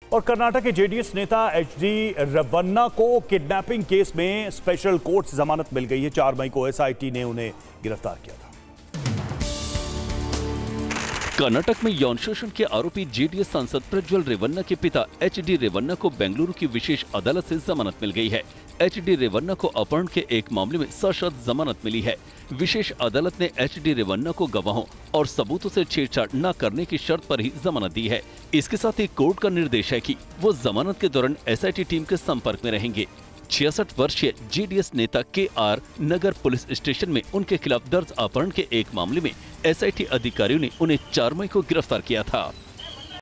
और कर्नाटक के जेडीएस नेता एचडी रेवन्ना को किडनैपिंग केस में स्पेशल कोर्ट से जमानत मिल गई है। 4 मई को एसआईटी ने उन्हें गिरफ्तार किया था। कर्नाटक में यौन शोषण के आरोपी जेडीएस सांसद प्रज्वल रेवन्ना के पिता एचडी रेवन्ना को बेंगलुरु की विशेष अदालत से जमानत मिल गई है। एचडी रेवन्ना को अपहरण के एक मामले में सशर्त जमानत मिली है। विशेष अदालत ने एचडी रेवन्ना को गवाहों और सबूतों से छेड़छाड़ न करने की शर्त पर ही जमानत दी है। इसके साथ ही कोर्ट का निर्देश है कि वो जमानत के दौरान एसआईटी टीम के संपर्क में रहेंगे। 66 वर्षीय जेडीएस नेता केआर नगर पुलिस स्टेशन में उनके खिलाफ दर्ज अपहरण के एक मामले में एसआईटी अधिकारियों ने उन्हें 4 मई को गिरफ्तार किया था।